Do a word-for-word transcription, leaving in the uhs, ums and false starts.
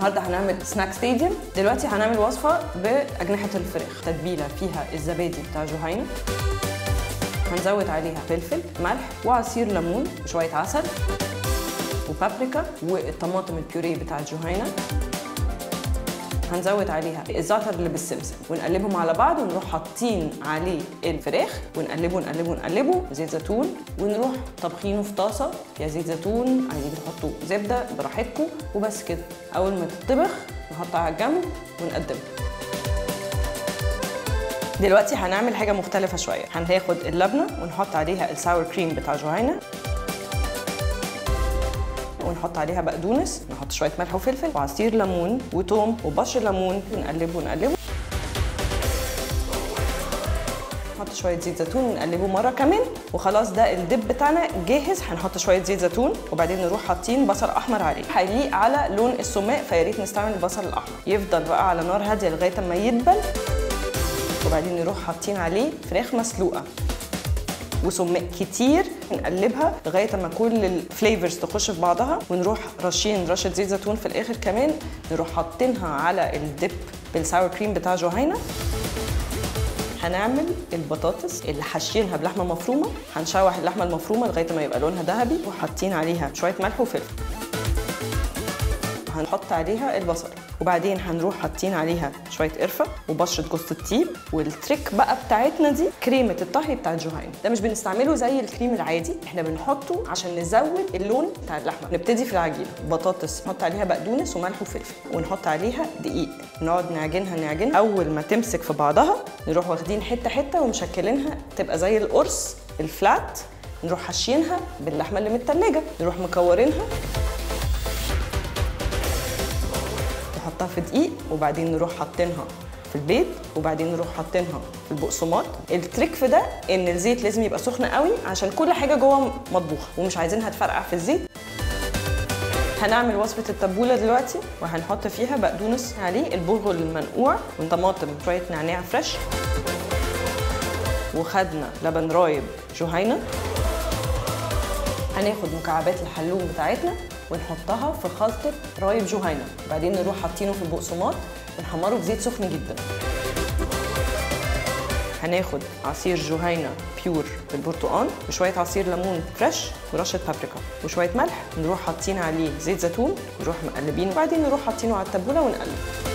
النهارده هنعمل سناك ستاديوم. دلوقتي هنعمل وصفه باجنحه الفراخ، تتبيله فيها الزبادي بتاع جهينه، هنزود عليها فلفل، ملح وعصير ليمون وشويه عسل وبابريكا والطماطم البيوريه بتاع جهينه. هنزود عليها الزعتر اللي بالسمسم ونقلبهم على بعض، ونروح حاطين عليه الفراخ ونقلبه نقلبه نقلبه زيت زيتون، ونروح طابخينه في طاسه فيها زيت زيتون، عايزين تحطوا زبده براحتكم، وبس كده. اول ما تطبخ نحطها على الجنب ونقدمها. دلوقتي هنعمل حاجه مختلفه شويه، هناخد اللبنه ونحط عليها الساور كريم بتاع جهينه، ونحط عليها بقدونس، نحط شويه ملح وفلفل وعصير ليمون وتوم وبشر ليمون، ونقلبه ونقلبه. نحط شويه زيت زيتون ونقلبه مره كمان، وخلاص ده الدب بتاعنا جاهز. هنحط شويه زيت زيتون وبعدين نروح حاطين بصل احمر عليه، هيليق على لون السماق، فيا ريت نستعمل البصل الاحمر. يفضل بقى على نار هاديه لغايه ما يدبل، وبعدين نروح حاطين عليه فراخ مسلوقه وسماق كتير، نقلبها لغايه ما كل الفليفرز تخش في بعضها، ونروح رشين رشه زيت زيتون في الاخر كمان، نروح حاطينها على الدب بالساور كريم بتاع جهينه. هنعمل البطاطس اللي حاشينها بلحمه مفرومه، هنشوح اللحمه المفرومه لغايه ما يبقى لونها ذهبي، وحاطين عليها شويه ملح وفلفل. هنحط عليها البصل، وبعدين هنروح حاطين عليها شويه قرفه وبشره جوز الطيب. والتريك بقى بتاعتنا دي كريمه الطهي بتاع جهينه، ده مش بنستعمله زي الكريم العادي، احنا بنحطه عشان نزود اللون بتاع اللحمه. نبتدي في العجينه، بطاطس نحط عليها بقدونس وملح وفلفل، ونحط عليها دقيق، نقعد نعجنها نعجنها. اول ما تمسك في بعضها نروح واخدين حته حته ومشكلينها تبقى زي القرص الفلات، نروح حاشينها باللحمه اللي متلجه، نروح مكورينها، نحطها في دقيق، وبعدين نروح حاطينها في البيض، وبعدين نروح حاطينها في البقسماط. التريك في ده ان الزيت لازم يبقى سخن قوي عشان كل حاجه جوه مطبوخه ومش عايزينها تفرقع في الزيت. هنعمل وصفه التبوله دلوقتي، وهنحط فيها بقدونس عليه، البرغل المنقوع وطماطم، شويه نعناع فريش، وخدنا لبن رايب جهينه. هناخد مكعبات الحلوم بتاعتنا ونحطها في خلطة رايب جهينة، بعدين نروح حاطينه في البقسماط ونحمره في زيت سخن جدا. هناخد عصير جهينة بيور بالبرتقال وشوية عصير ليمون فريش ورشة بابريكا وشوية ملح، نروح حاطين عليه زيت زيتون، نروح مقلبينه، وبعدين نروح حاطينه على التبولة ونقلب.